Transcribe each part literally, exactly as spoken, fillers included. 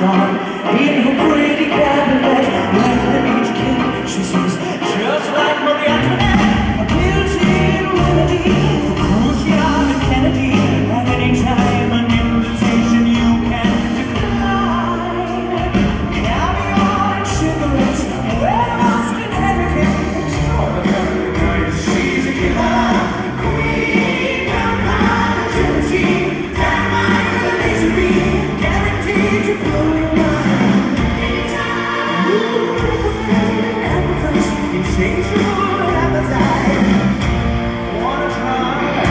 on in her pretty cabinet, like the beach cake. She sings just like Marie Antoinette, a guilty remedy for Khrushchev and Kennedy. At any time an invitation you can decline. Caviar and cigarettes, well, lost in etiquette. Oh, the very nice, she's a killer. Queen of longevity, dynamite with a laser beam, guaranteed to blow your mind. Ooh, and first insatiable appetite. Wanna try?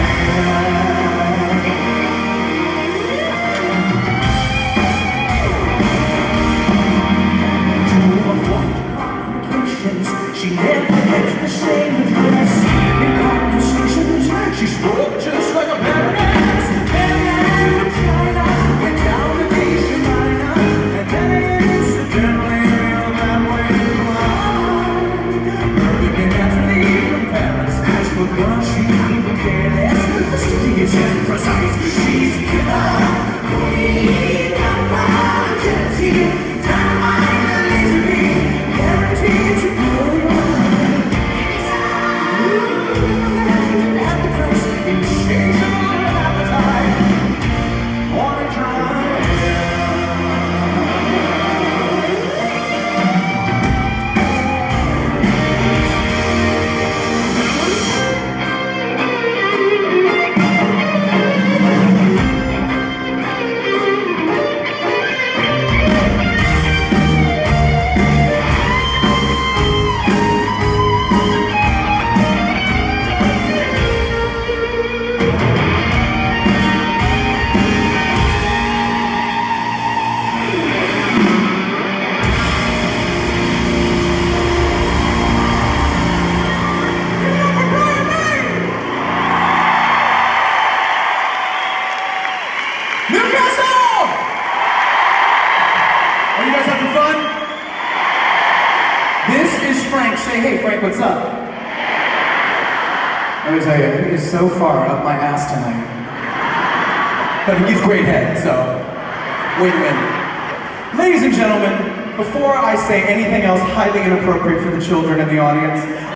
She never gets the same address. In conversations, she spoke just like a baroness. Baroness from China, went down to Asia Minor, and then incidentally real that way to blind. Urban Natalie from Paris, as for girl, she couldn't care less. Fastidious and precise, she's a killer. Queen of longevity, dynamite and laser beam, guaranteed to blow your mind. Frank, say, hey Frank, what's up? Let me tell you, he is so far up my ass tonight. But he gives great head, so win-win. Ladies and gentlemen, before I say anything else highly inappropriate for the children in the audience,